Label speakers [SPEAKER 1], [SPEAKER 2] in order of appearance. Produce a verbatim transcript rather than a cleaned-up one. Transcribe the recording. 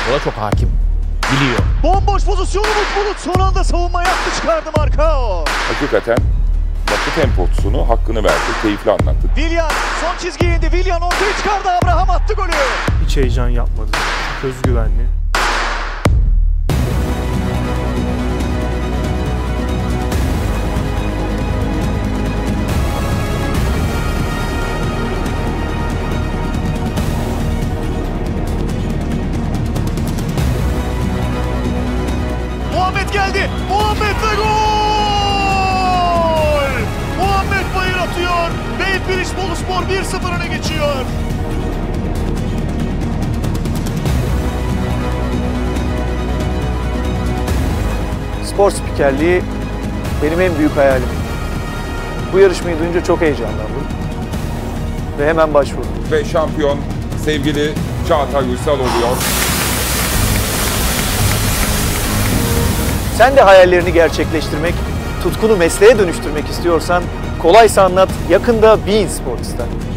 [SPEAKER 1] Futbola çok hakim. Biliyor.
[SPEAKER 2] Bomboş pozisyonu Umut Bulut son anda savunma yaptı, çıkardı Marcao.
[SPEAKER 3] Hakikaten Batı temposunu hakkını verdi, keyifli anlattı.
[SPEAKER 2] Willian son çizgiye indi. Willian ortaya çıkardı. Abraham attı golü.
[SPEAKER 4] Hiç heyecan yapmadı. Çok özgüvenli.
[SPEAKER 2] Muhammed geldi. Muhammed ve gol! Muhammed Bayır atıyor. Beypiriş Boluspor bir sıfır öne geçiyor.
[SPEAKER 4] Spor spikerliği benim en büyük hayalim. Bu yarışmayı duyunca çok heyecanlandım. Ve hemen başvurdum.
[SPEAKER 3] Ve şampiyon sevgili Çağatay Uysal oluyor.
[SPEAKER 4] Sen de hayallerini gerçekleştirmek, tutkunu mesleğe dönüştürmek istiyorsan kolaysa anlat, yakında Bein Sports'ta.